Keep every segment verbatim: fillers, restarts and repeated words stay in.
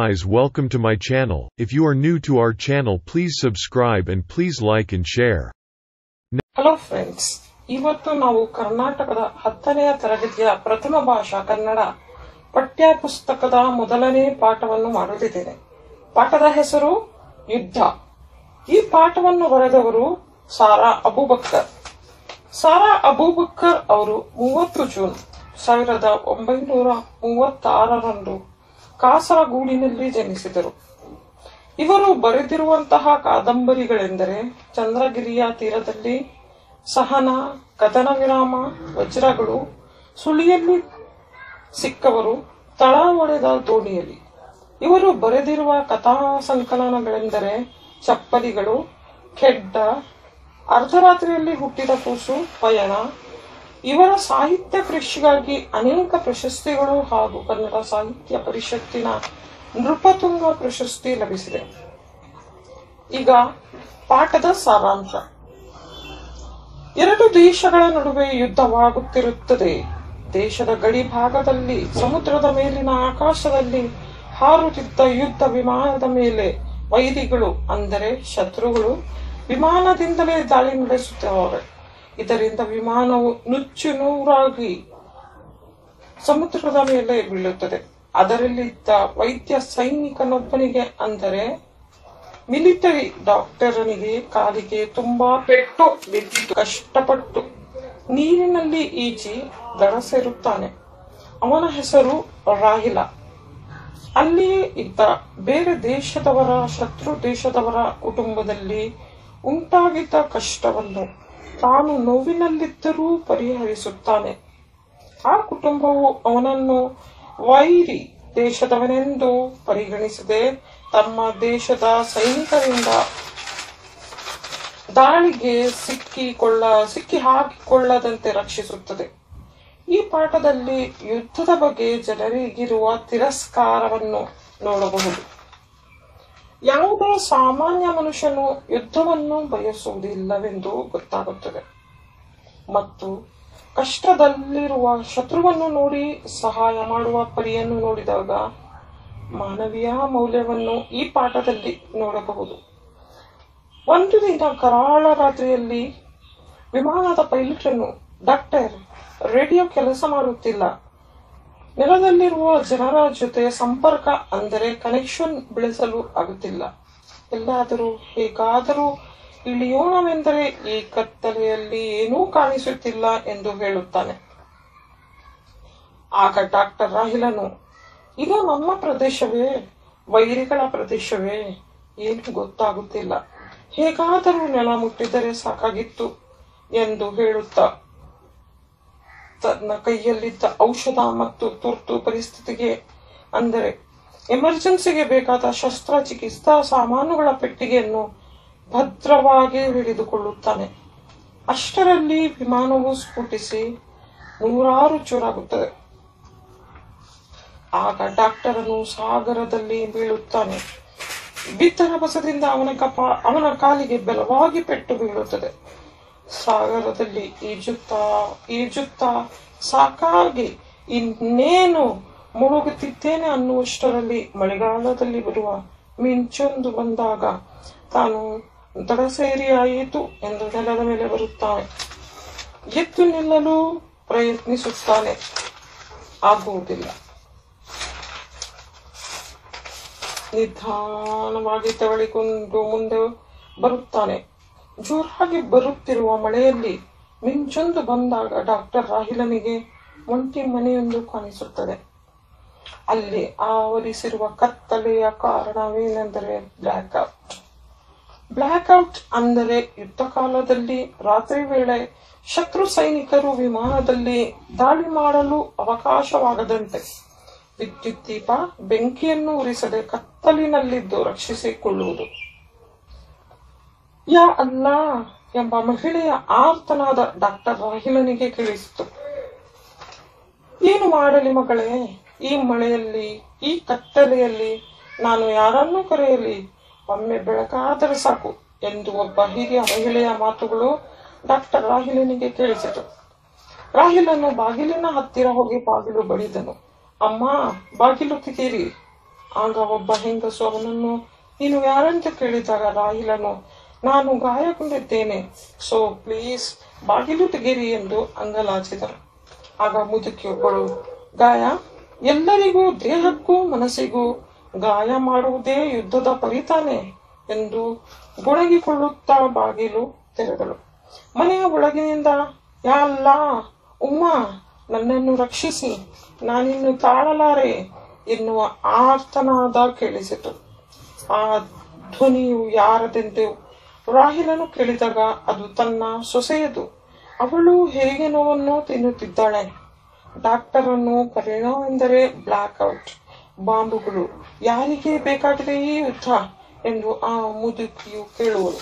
guys, welcome to my channel. If you are new to our channel, please subscribe and please like and share. Hello friends, ಇವತ್ತು ನಾವು ಕರ್ನಾಟಕದ ಹತ್ತನೆಯ ತರಗತಿಯ ಪ್ರಥಮ ಭಾಷಾ ಕನ್ನಡ ಪಠ್ಯ ಪುಸ್ತಕದ ಮೊದಲನೇ ಪಾಠವನ್ನು ಮಾಡಲಿದ್ದೇನೆ. ಪಾಠದ ಹೆಸರು ಯುದ್ಧ. ಈ ಪಾಠವನ್ನು ಬರೆದವರು ಸಾರಾ ಅಬೂಬಕ್ಕರ್. ಸಾರಾ ಅಬೂಬಕ್ಕರ್ ಅವರು ಮೂವತ್ತು ಜೂನ್ ಸಾವಿರದ ಒಂಬೈನೂರ ಮೂವತ್ತಾರರಂದು ಕಾಸರಗೂಡಿನಲ್ಲಿ ಜನಿಸಿದರು. ಇವರು ಬರೆದಿರುವಂತಹ ಕಾದಂಬರಿಗಳೆಂದರೆ ಚಂದ್ರಗಿರಿಯ ತೀರದಲ್ಲಿ, ಸಹನ, ಕದನ ವಿರಾಮ, ವಜ್ರಗಳು, ಸುಳಿಯಲ್ಲಿ ಸಿಕ್ಕವರು, ತಳ ಒಡೆದ ದೋಣಿಯಲ್ಲಿ. ಇವರು ಬರೆದಿರುವ ಕಥಾ ಸಂಕಲನಗಳೆಂದರೆ ಚಪ್ಪಲಿಗಳು, ಖೆಡ್ಡ, ಅರ್ಧರಾತ್ರಿಯಲ್ಲಿ ಹುಟ್ಟಿದ ಕೂಸು, ಪಯಣ. ಇವರ ಸಾಹಿತ್ಯ ಕೃಷಿಗಾಗಿ ಅನೇಕ ಪ್ರಶಸ್ತಿಗಳು ಹಾಗೂ ಕನ್ನಡ ಸಾಹಿತ್ಯ ಪರಿಷತ್ತಿನ ನೃಪತುಂಗ ಪ್ರಶಸ್ತಿ ಲಭಿಸಿದೆ. ಈಗ ಪಾಠದ ಸಾರಾಂಶ. ಎರಡು ದೇಶಗಳ ನಡುವೆ ಯುದ್ಧವಾಗುತ್ತಿರುತ್ತದೆ. ದೇಶದ ಗಡಿ ಭಾಗದಲ್ಲಿ ಸಮುದ್ರದ ಮೇಲಿನ ಆಕಾಶದಲ್ಲಿ ಹಾರುತ್ತಿದ್ದ ಯುದ್ಧ ವಿಮಾನದ ಮೇಲೆ ವೈರಿಗಳು ಅಂದರೆ ಶತ್ರುಗಳು ವಿಮಾನದಿಂದಲೇ ದಾಳಿ ನಡೆಸುತ್ತವೆ. ಇದರಿಂದ ವಿಮಾನವು ನುಚ್ಚು ನೂರಾಗಿ ಸಮುದ್ರದ ಮೇಲೆ ಬೀಳುತ್ತದೆ. ಅದರಲ್ಲಿದ್ದ ವೈದ್ಯ ಸೈನಿಕನೊಬ್ಬನಿಗೆ ಅಂದರೆ ಮಿಲಿಟರಿ ಡಾಕ್ಟರನಿಗೆ ಕಾಲಿಗೆ ತುಂಬಾ ಪೆಟ್ಟು ಬಿದ್ದಿತು. ಕಷ್ಟಪಟ್ಟು ನೀರಿನಲ್ಲಿ ಈಜಿ ದಡ ಸೇರುತ್ತಾನೆ. ಅವನ ಹೆಸರು ರಾಹಿಲ. ಅಲ್ಲಿಯೇ ಇದ್ದ ಬೇರೆ ದೇಶದವರ ಶತ್ರು ದೇಶದವರ ಕುಟುಂಬದಲ್ಲಿ ಉಂಟಾಗಿದ್ದ ಕಷ್ಟವನ್ನು ತಾನು ನೋವಿನಲ್ಲಿದ್ದರೂ ಪರಿಹರಿಸುತ್ತಾನೆ. ಆ ಕುಟುಂಬವು ಅವನನ್ನು ವೈರಿ ದೇಶದವನೆಂದು ಪರಿಗಣಿಸದೆ ತಮ್ಮ ದೇಶದ ಸೈನಿಕರಿಂದ ದಾಳಿಗೆ ಸಿಕ್ಕಿಕೊಳ್ಳ ಸಿಕ್ಕಿ ಹಾಕಿಕೊಳ್ಳದಂತೆ ರಕ್ಷಿಸುತ್ತದೆ. ಈ ಪಾಠದಲ್ಲಿ ಯುದ್ಧದ ಬಗ್ಗೆ ಜನರಿಗಿರುವ ತಿರಸ್ಕಾರವನ್ನು ನೋಡಬಹುದು. ಯಾವುದೇ ಸಾಮಾನ್ಯ ಮನುಷ್ಯನು ಯುದ್ಧವನ್ನು ಬಯಸುವುದಿಲ್ಲವೆಂದು ಗೊತ್ತಾಗುತ್ತದೆ ಮತ್ತು ಕಷ್ಟದಲ್ಲಿರುವ ಶತ್ರುವನ್ನು ನೋಡಿ ಸಹಾಯ ಮಾಡುವ ಪರಿಯನ್ನು ನೋಡಿದಾಗ ಮಾನವೀಯ ಮೌಲ್ಯವನ್ನು ಈ ಪಾಠದಲ್ಲಿ ನೋಡಬಹುದು. ಒಂದು ದಿನ ಕರಾಳ ರಾತ್ರಿಯಲ್ಲಿ ವಿಮಾನದ ಪೈಲಟನ್ನು ಡಾಕ್ಟರ್ ರೇಡಿಯೋ ಕೆಲಸ ಮಾಡುತ್ತಿಲ್ಲ. ನೆಲದಲ್ಲಿರುವ ಜನರ ಜೊತೆ ಸಂಪರ್ಕ ಅಂದರೆ ಕನೆಕ್ಷನ್ ಬೆಳೆಸಲು ಆಗುತ್ತಿಲ್ಲ. ಎಲ್ಲಾದರೂ ಹೇಗಾದರೂ ಇಳಿಯೋಣವೆಂದರೆ ಈ ಕತ್ತಲೆಯಲ್ಲಿ ಏನೂ ಕಾಣಿಸುತ್ತಿಲ್ಲ ಎಂದು ಹೇಳುತ್ತಾನೆ. ಆಗ ಡಾಕ್ಟರ್ ರಾಹಿಲನು, ಇದು ನಮ್ಮ ಪ್ರದೇಶವೇ ವೈರಿಗಳ ಪ್ರದೇಶವೇ ಏನು ಗೊತ್ತಾಗುತ್ತಿಲ್ಲ, ಹೇಗಾದರೂ ನೆಲ ಮುಟ್ಟಿದರೆ ಸಾಕಾಗಿತ್ತು ಎಂದು ಹೇಳುತ್ತಾ ತನ್ನ ಕೈಯಲ್ಲಿದ್ದ ಔಷಧ ಮತ್ತು ತುರ್ತು ಪರಿಸ್ಥಿತಿಗೆ ಅಂದರೆ ಎಮರ್ಜೆನ್ಸಿಗೆ ಬೇಕಾದ ಶಸ್ತ್ರಚಿಕಿತ್ಸಾ ಸಾಮಾನುಗಳ ಪೆಟ್ಟಿಗೆಯನ್ನು ಭದ್ರವಾಗಿ ಹಿಡಿದುಕೊಳ್ಳುತ್ತಾನೆ. ಅಷ್ಟರಲ್ಲಿ ವಿಮಾನವು ಸ್ಫೋಟಿಸಿ ನೂರಾರು ಚೂರಾಗುತ್ತದೆ. ಆಗ ಡಾಕ್ಟರನು ಸಾಗರದಲ್ಲಿ ಬೀಳುತ್ತಾನೆ. ಬಿದ್ದ ರಭಸದಿಂದ ಅವನ ಕಪ ಅವನ ಕಾಲಿಗೆ ಬಲವಾಗಿ ಪೆಟ್ಟು ಬೀಳುತ್ತದೆ. ಸಾಗರದಲ್ಲಿ ಈಜುತ್ತಾ ಈಜುತ್ತಾ ಸಾಕಾಗಿ ಇನ್ನೇನು ಮುಳುಗುತ್ತಿದ್ದೇನೆ ಅನ್ನುವಷ್ಟರಲ್ಲಿ ಮಳೆಗಾಲದಲ್ಲಿ ಬರುವ ಮಿಂಚೊಂದು ಬಂದಾಗ ತಾನು ದಡ ಸೇರಿ ಆಯಿತು ಎಂದು ನೆಲದ ಮೇಲೆ ಬರುತ್ತಾನೆ. ಎದ್ದು ನಿಲ್ಲಲು ಪ್ರಯತ್ನಿಸುತ್ತಾನೆ, ಆಗುವುದಿಲ್ಲ. ನಿಧಾನವಾಗಿ ತೆವಳಿಕೊಂಡು ಮುಂದೆ ಬರುತ್ತಾನೆ. ಜೋರಾಗಿ ಬರುತ್ತಿರುವ ಮಳೆಯಲ್ಲಿ ಮಿಂಚೊಂದು ಬಂದಾಗ ಡಾಕ್ಟರ್ ರಾಹಿಲನಿಗೆ ಒಂಟಿ ಮನೆಯೊಂದು ಕಾಣಿಸುತ್ತದೆ. ಅಲ್ಲಿ ಆವರಿಸಿರುವ ಕತ್ತಲೆಯ ಕಾರಣವೇನೆಂದರೆ ಬ್ಲ್ಯಾಕ್ಔಟ್. ಬ್ಲ್ಯಾಕ್ಔಟ್ ಅಂದರೆ ಯುದ್ಧ ಕಾಲದಲ್ಲಿ ರಾತ್ರಿ ವೇಳೆ ಶತ್ರು ಸೈನಿಕರು ವಿಮಾನದಲ್ಲಿ ದಾಳಿ ಮಾಡಲು ಅವಕಾಶವಾಗದಂತೆ ವಿದ್ಯುತ್ ದೀಪ ಬೆಂಕಿಯನ್ನು ಉರಿಸದೆ ಕತ್ತಲಿನಲ್ಲಿದ್ದು ರಕ್ಷಿಸಿಕೊಳ್ಳುವುದು. ಯಾ ಅಲ್ಲಾ ಎಂಬ ಮಹಿಳೆಯ ಆರ್ತನಾದ ಡಾಕ್ಟರ್ ರಾಹಿಲನಿಗೆ ಕೇಳಿಸಿತು. ಏನು ಮಾಡಲಿ ಮಗಳೇ, ಈ ಮಳೆಯಲ್ಲಿ ಈ ಕತ್ತಲೆಯಲ್ಲಿ ನಾನು ಯಾರನ್ನು ಕರೆಯಲಿ, ಒಮ್ಮೆ ಬೆಳಕಾದರೆ ಸಾಕು ಎಂದು ಒಬ್ಬ ಹಿರಿಯ ಮಹಿಳೆಯ ಮಾತುಗಳು ಡಾಕ್ಟರ್ ರಾಹಿಲನಿಗೆ ಕೇಳಿಸಿತು. ರಾಹಿಲನು ಬಾಗಿಲಿನ ಹತ್ತಿರ ಹೋಗಿ ಬಾಗಿಲು ಬಡಿದನು. ಅಮ್ಮ, ಬಾಗಿಲು ತೆಗೀರಿ ಆಗ ಒಬ್ಬ ಹೆಂಗಸು ಅವನನ್ನು ನೀನು ಯಾರಂತ ಕೇಳಿದಾಗ ರಾಹಿಲನು ನಾನು ಗಾಯಗೊಂಡಿದ್ದೇನೆ, ಸೊ ಪ್ಲೀಸ್ ಬಾಗಿಲು ತೆಗೆರಿ ಎಂದು ಅಂಗಲಾಚಿದನು. ಆಗ ಮುದುಕಿಯೊಬ್ಬಳು ಗಾಯ ಎಲ್ಲರಿಗೂ ದೇಹಕ್ಕೂ ಮನಸ್ಸಿಗೂ ಗಾಯ ಮಾಡುವುದೇ ಯುದ್ಧದ ಫಲಿತಾನೆ ಎಂದು ಗೊಣಗಿಕೊಳ್ಳುತ್ತಾ ಬಾಗಿಲು ತೆರೆದಳು. ಮನೆಯ ಒಳಗಿನಿಂದ ಯಾ ಅಲ್ಲಾ ಉಮ್ಮ ನನ್ನನ್ನು ರಕ್ಷಿಸಿ, ನಾನಿನ್ನು ತಾಳಲಾರೆ ಎನ್ನುವ ಆರ್ತನಾದ ಕೇಳಿಸಿತು. ಆ ಧ್ವನಿಯು ಯಾರದೆಂದು ರಾಹಿಲನು ಕೇಳಿದಾಗ ಅದು ತನ್ನ ಸೊಸೆಯದು. ಅವಳು ಹೇಗೆ ನೋವನ್ನು ತಿನ್ನುತ್ತಿದ್ದಾಳೆ. ಡಾಕ್ಟರ್ ಅನ್ನು ಕರೆಯೋವೆಂದರೆ ಬ್ಲಾಕ್ ಔಟ್, ಬಾಂಬುಗಳು, ಯಾರಿಗೆ ಬೇಕಾಗಿದೆ ಈ ಯುದ್ಧ ಎಂದು ಆ ಮುದುಕಿಯು ಕೇಳುವಳು.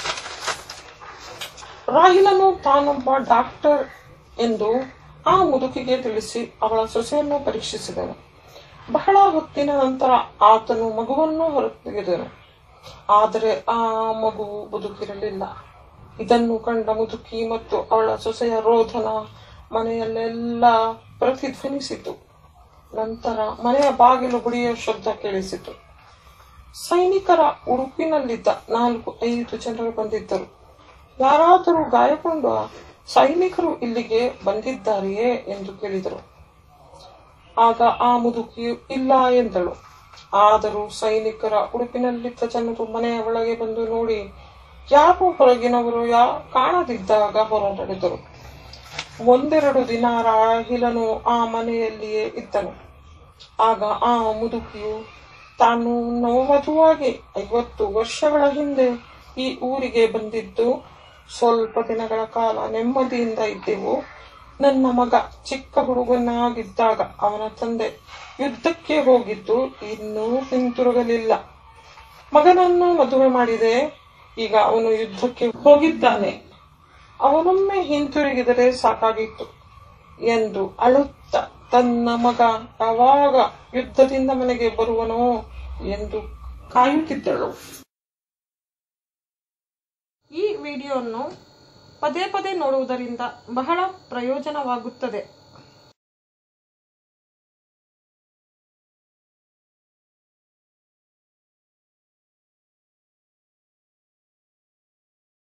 ರಾಹಿಲನು ತಾನೊಬ್ಬ ಡಾಕ್ಟರ್ ಎಂದು ಆ ಮುದುಕಿಗೆ ತಿಳಿಸಿ ಅವಳ ಸೊಸೆಯನ್ನು ಪರೀಕ್ಷಿಸಿದನು. ಬಹಳ ಹೊತ್ತಿನ ನಂತರ ಆತನು ಮಗುವನ್ನು ಹೊರತೆಗೆದನು. ಆದರೆ ಆ ಮಗು ಬದುಕಿರಲಿಲ್ಲ. ಇದನ್ನು ಕಂಡ ಮುದುಕಿ ಮತ್ತು ಅವಳ ಸೊಸೆಯ ರೋಧನ ಮನೆಯಲ್ಲೆಲ್ಲ ಪ್ರತಿಧ್ವನಿಸಿತು. ನಂತರ ಮನೆಯ ಬಾಗಿಲು ಬಡಿಯುವ ಶಬ್ದ ಕೇಳಿಸಿತು. ಸೈನಿಕರ ಉಡುಪಿನಲ್ಲಿದ್ದ ನಾಲ್ಕು ಐದು ಜನರು ಬಂದಿದ್ದರು. ಯಾರಾದರೂ ಗಾಯಗೊಂಡ ಸೈನಿಕರು ಇಲ್ಲಿಗೆ ಬಂದಿದ್ದಾರೆಯೇ ಎಂದು ಕೇಳಿದರು. ಆಗ ಆ ಮುದುಕಿಯು ಇಲ್ಲ ಎಂದಳು. ಆದರೂ ಸೈನಿಕರ ಉಡುಪಿನಲ್ಲಿದ್ದ ಜನರು ಮನೆಯ ಒಳಗೆ ಬಂದು ನೋಡಿ ಯಾರು ಹೊರಗಿನವರು ಯಾ ಕಾಣದಿದ್ದಾಗ ಹೊರ ನಡೆದರು. ಒಂದೆರಡು ದಿನ ರಾಹಿಲನು ಆ ಮನೆಯಲ್ಲಿಯೇ ಇದ್ದನು. ಆಗ ಆ ಮುದುಕಿಯು ತಾನು ನವವಧುವಾಗಿ ಐವತ್ತು ವರ್ಷಗಳ ಹಿಂದೆ ಈ ಊರಿಗೆ ಬಂದಿದ್ದು, ಸ್ವಲ್ಪ ದಿನಗಳ ಕಾಲ ನೆಮ್ಮದಿಯಿಂದ ಇದ್ದೆವು. ನನ್ನ ಮಗ ಚಿಕ್ಕ ಹುಡುಗನಾಗಿದ್ದಾಗ ಅವನ ತಂದೆ ಯುದ್ಧಕ್ಕೆ ಹೋಗಿದ್ದು ಇನ್ನೂ ಹಿಂತಿರುಗಲಿಲ್ಲ. ಮಗನನ್ನು ಮದುವೆ ಮಾಡಿದೆ, ಈಗ ಅವನು ಯುದ್ಧಕ್ಕೆ ಹೋಗಿದ್ದಾನೆ. ಅವನೊಮ್ಮೆ ಹಿಂತಿರುಗಿದರೆ ಸಾಕಾಗಿತ್ತು ಎಂದು ಅಳುತ್ತ ತನ್ನ ಮಗ ಯಾವಾಗ ಯುದ್ಧದಿಂದ ಮನೆಗೆ ಬರುವನೋ ಎಂದು ಕಾಯುತ್ತಿದ್ದಳು. ಈ ವಿಡಿಯೋವನ್ನು ಪದೇ ಪದೇ ನೋಡುವುದರಿಂದ ಬಹಳ ಪ್ರಯೋಜನವಾಗುತ್ತದೆ.